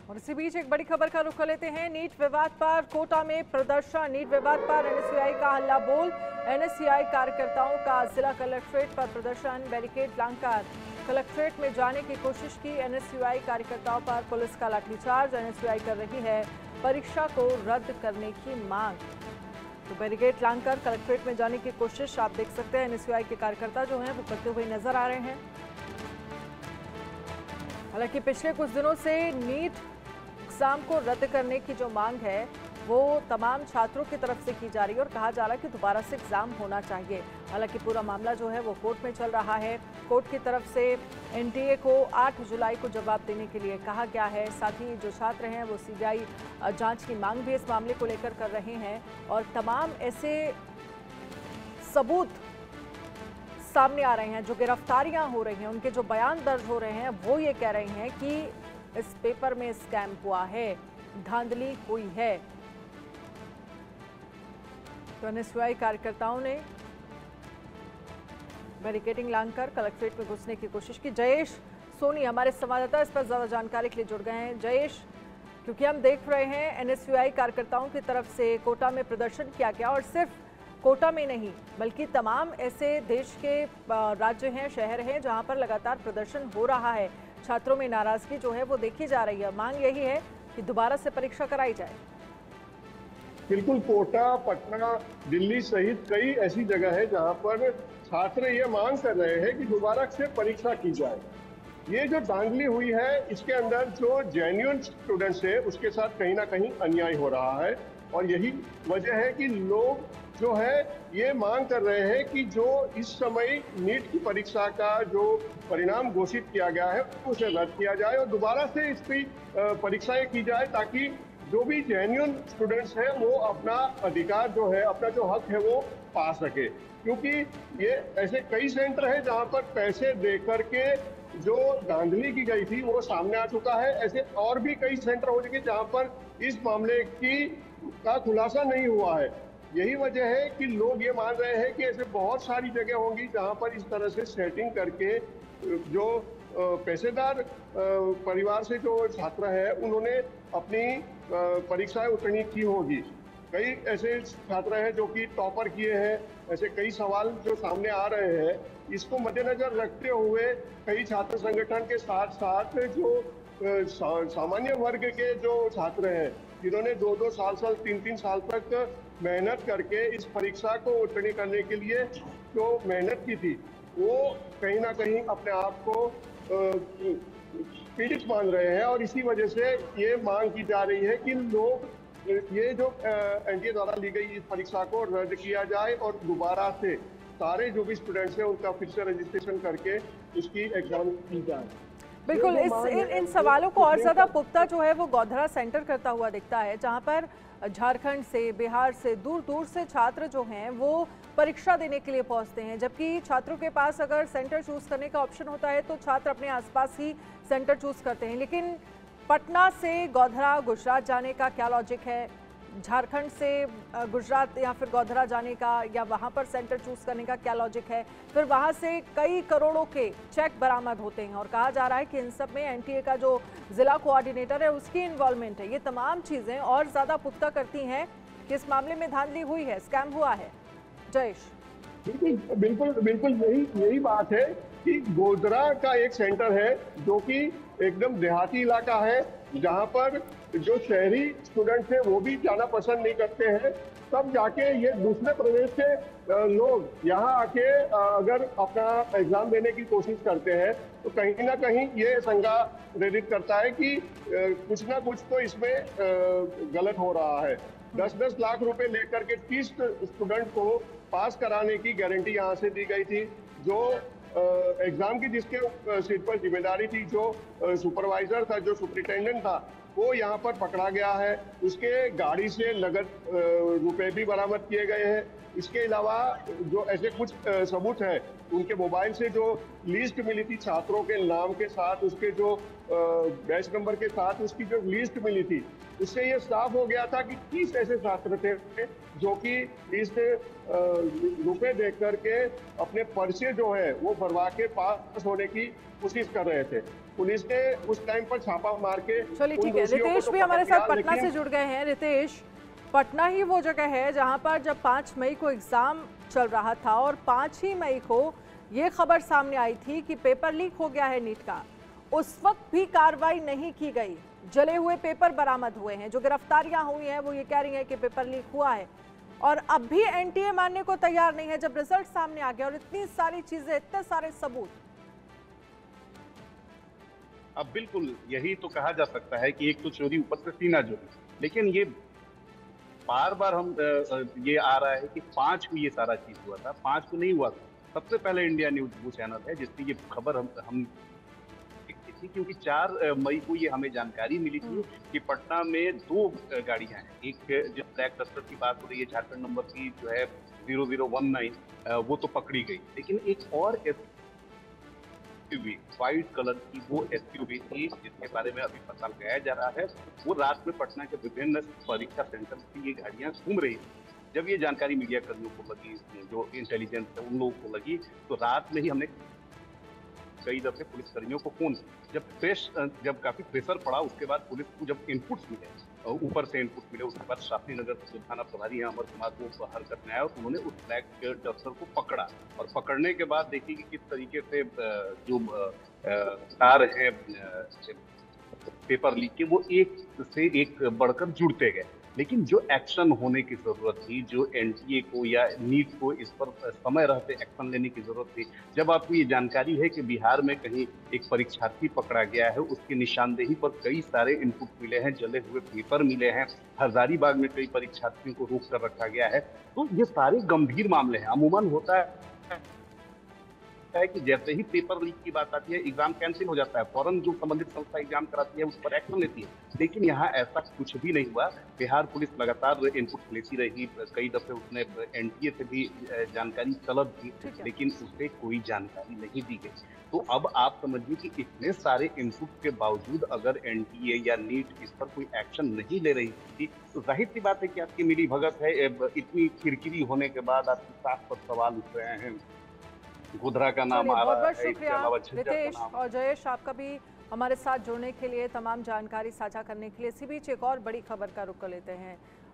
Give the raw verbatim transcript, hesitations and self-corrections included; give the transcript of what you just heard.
और इसी बीच एक बड़ी खबर का रुख कर लेते हैं। नीट विवाद पर कोटा में प्रदर्शन। नीट विवाद पर एनएसयूआई का हल्ला बोल। एनएसयूआई कार्यकर्ताओं का जिला कलेक्ट्रेट पर प्रदर्शन। बैरिकेड लांघकर कलेक्ट्रेट में जाने की कोशिश की। एनएसयूआई कार्यकर्ताओं पर पुलिस का लाठीचार्ज। एनएसयूआई कर रही है परीक्षा को रद्द करने की मांग। तो बैरिकेड लांघकर कलेक्ट्रेट में जाने की कोशिश आप देख सकते हैं। एनएसयूआई के कार्यकर्ता जो हैं वो करते हुए नजर आ रहे हैं। हालांकि पिछले कुछ दिनों से नीट एग्जाम को रद्द करने की जो मांग है वो तमाम छात्रों की तरफ से की जा रही है और कहा जा रहा है कि दोबारा से एग्जाम होना चाहिए। हालांकि पूरा मामला जो है वो कोर्ट में चल रहा है। कोर्ट की तरफ से एनटीए को आठ जुलाई को जवाब देने के लिए कहा गया है। साथ ही जो छात्र हैं वो सीबीआई जांच की मांग भी इस मामले को लेकर कर रहे हैं और तमाम ऐसे सबूत सामने आ रहे हैं, जो गिरफ्तारियां हो रही हैं, उनके जो बयान दर्ज हो रहे हैं वो ये कह रहे हैं कि इस पेपर में स्कैम हुआ है, धांधली हुई है। तो एनएसयूआई कार्यकर्ताओं ने बैरिकेडिंग लांघकर कलेक्ट्रेट में घुसने की कोशिश की। जयेश सोनी हमारे संवाददाता इस पर ज्यादा जानकारी के लिए जुड़ गए हैं। जयेश, क्योंकि हम देख रहे हैं एनएसयूआई कार्यकर्ताओं की तरफ से कोटा में प्रदर्शन किया गया और सिर्फ कोटा में नहीं बल्कि तमाम ऐसे देश के राज्य हैं, शहर हैं जहां पर लगातार प्रदर्शन हो रहा है। छात्रों में नाराजगी जो है वो देखी जा रही है। मांग यही है कि दोबारा से परीक्षा कराई जाए। बिल्कुल, कोटा, पटना, दिल्ली सहित कई ऐसी जगह है जहां पर छात्र ये मांग कर रहे हैं कि दोबारा से परीक्षा की जाए। ये जो धांधली हुई है इसके अंदर जो जेन्युइन स्टूडेंट्स है उसके साथ कहीं ना कहीं अन्याय हो रहा है और यही वजह है कि लोग जो है ये मांग कर रहे हैं कि जो इस समय नीट की परीक्षा का जो परिणाम घोषित किया गया है उसे रद्द किया जाए और दोबारा से इसकी परीक्षाएं की जाए ताकि जो भी जेन्युइन स्टूडेंट्स हैं वो अपना अधिकार जो है, अपना जो हक है वो पा सके। क्योंकि ये ऐसे कई सेंटर हैं जहां पर पैसे दे करके जो धांधली की गई थी वो सामने आ चुका है। ऐसे और भी कई सेंटर हो चुके जहां पर इस मामले की का खुलासा नहीं हुआ है। यही वजह है कि लोग ये मान रहे हैं कि ऐसे बहुत सारी जगह होंगी जहां पर इस तरह से सेटिंग करके जो पैसेदार परिवार से जो छात्र है उन्होंने अपनी परीक्षाएं उत्तीर्ण की होगी। कई ऐसे छात्र हैं जो कि टॉपर किए हैं। ऐसे कई सवाल जो सामने आ रहे हैं, इसको मद्देनजर रखते हुए कई छात्र संगठन के साथ साथ जो सामान्य वर्ग के जो छात्र हैं जिन्होंने दो दो साल साल तीन तीन साल तक मेहनत करके इस परीक्षा को उत्तीर्ण करने के लिए जो मेहनत की थी वो कहीं ना कहीं अपने आप को पीड़ित मान रहे हैं और इसी वजह से ये मांग की जा रही है कि लोग ये जो एनटीए द्वारा ली गई इस परीक्षा को रद्द किया जाए और दोबारा से सारे जो भी स्टूडेंट्स हैं उनका फिर से रजिस्ट्रेशन करके उसकी एग्जाम की जाए। बिल्कुल, इस इन, इन सवालों को और ज्यादा पुख्ता जो है वो गौधरा सेंटर करता हुआ दिखता है, जहां पर झारखंड से, बिहार से, दूर दूर से छात्र जो हैं वो परीक्षा देने के लिए पहुंचते हैं। जबकि छात्रों के पास अगर सेंटर चूज करने का ऑप्शन होता है तो छात्र अपने आसपास ही सेंटर चूज करते हैं। लेकिन पटना से गौधरा गुजरात जाने का क्या लॉजिक है, झारखंड से गुजरात या फिर गौधरा जाने का या वहां पर सेंटर चूज करने का क्या लॉजिक है। फिर वहां से कई करोड़ों के चेक बरामद होते हैं और कहा जा रहा है कि इन सब में एनटीए का जो जिला कोऑर्डिनेटर है उसकी इन्वॉल्वमेंट है। ये तमाम चीजें और ज्यादा पुख्ता करती हैं कि इस मामले में धांधली हुई है, स्कैम हुआ है। जयेश, बिल्कुल बिल्कुल बिल्कुल यही यही बात है कि गोधरा का एक सेंटर है जो कि एकदम देहाती इलाका है जहां पर जो शहरी स्टूडेंट्स हैं वो भी जाना पसंद नहीं करते हैं। तब जाके ये दूसरे प्रदेश से लोग यहाँ आके अगर अपना एग्जाम देने की कोशिश करते हैं तो कहीं ना कहीं ये शंका प्रेरित करता है कि कुछ ना कुछ तो इसमें गलत हो रहा है। दस दस लाख रुपए लेकर के तीस स्टूडेंट को पास कराने की गारंटी यहाँ से दी गई थी। जो एग्जाम की जिसके सिर पर जिम्मेदारी थी, जो सुपरवाइजर था, जो सुपरिटेंडेंट था, वो यहाँ पर पकड़ा गया है। उसके गाड़ी से नगद रुपए भी बरामद किए गए हैं। इसके अलावा जो ऐसे कुछ सबूत हैं, उनके मोबाइल से जो लिस्ट मिली थी छात्रों के नाम के साथ, उसके जो बैच नंबर के साथ उसकी जो लिस्ट मिली थी, उससे ये साफ हो गया था कि तीस ऐसे छात्र थे जो कि इस रुपए दे करके अपने पर्चे जो है वो भरवा के पास होने की कोशिश कर रहे थे। पुलिस ने उस टाइम पर छापा मार के, चलिए ठीक है, रितेश भी हमारे साथ पटना से जुड़ गए हैं। रितेश, पटना ही वो जगह है जहां पर जब पाँच मई को एग्जाम चल रहा था और पाँच ही मई को ये खबर सामने आई थी कि पेपर लीक हो गया है नीट का, उस वक्त भी कार्रवाई नहीं की गई। जले हुए पेपर बरामद हुए हैं, जो गिरफ्तारियां हुई हैं वो ये कह रही हैं कि पेपर लीक हुआ है, और अब भी एनटीए मानने को तैयार नहीं है जब रिजल्ट सामने आ गया और इतनी सारी चीजें, इतने सारे सबूत। अब बिल्कुल यही तो कहा जा सकता है कि एक तो चोरी ऊपर से सीना चोरी, लेकिन ये बार बार हम ये आ रहा है कि पांच को ये सारा चीज हुआ था, पांच को नहीं हुआ था। सबसे पहले इंडिया न्यूज वो चैनल है जिसकी ये खबर हम हम देखी थी, क्योंकि चार मई को ये हमें जानकारी मिली थी कि पटना में दो गाड़ियां हैं। एक जो ब्लैक डस्टर की बात हो रही है, झारखंड नंबर की जो है जीरो जीरो वन नाइन, वो तो पकड़ी गई, लेकिन एक और व्हाइट कलर की वो एसयूवी थी जिसके बारे में अभी पता लगाया जा रहा है। वो रात में पटना के विभिन्न परीक्षा सेंटर से ये गाड़ियां घूम रही थी। जब ये जानकारी मीडिया कर्मियों को लगी, जो इंटेलिजेंस है उन लोगों को लगी, तो रात में ही हमने कई दफे पुलिस कर्मियों को फोन किया। जब प्रेस जब काफी प्रेशर पड़ा, उसके बाद पुलिस को जब इनपुट्स मिले, ऊपर से इनपुट मिले, उसके बाद शास्त्री नगर जो थाना प्रभारी है अमर कुमार को हरकत में आया और उन्होंने उस ब्लैक डस्टर को पकड़ा। और पकड़ने के बाद देखिए कि किस तरीके से जो तार है पेपर लीक के, वो एक से एक बढ़कर जुड़ते गए। लेकिन जो एक्शन होने की जरूरत थी, जो एनटीए को या नीट को इस पर समय रहते एक्शन लेने की जरूरत थी। जब आपको ये जानकारी है कि बिहार में कहीं एक परीक्षार्थी पकड़ा गया है, उसकी निशानदेही पर कई सारे इनपुट मिले हैं, जले हुए पेपर मिले हैं, हजारीबाग में कई परीक्षार्थियों को रोक कर रखा गया है, तो ये सारे गंभीर मामले हैं। अमूमन होता है है कि जैसे ही पेपर लीक की बात आती है, एग्जाम कैंसिल हो जाता है, फौरन जो संबंधित संस्था एग्जाम कराती है उस पर एक्शन लेती है। लेकिन यहाँ ऐसा कुछ भी नहीं हुआ। बिहार पुलिस लगातार इनपुट लेती रही, कई दफे उसने एनटीए से भी जानकारी तलब की, लेकिन उसे कोई जानकारी नहीं दी गई। तो अब आप समझिए कि इतने सारे इनपुट के बावजूद अगर एनटीए या नीट इस पर कोई एक्शन नहीं ले रही थी, तो जाहिर सी बात है कि आपकी मिली भगत है। इतनी किरकिरी होने के बाद आपकी साख पर सवाल उठ रहे हैं, गोधरा का नाम आ रहा है, शुक्रिया रितेश और जयेश, आपका भी हमारे साथ जुड़ने के लिए, तमाम जानकारी साझा करने के लिए। इसी बीच एक और बड़ी खबर का रुख कर लेते हैं।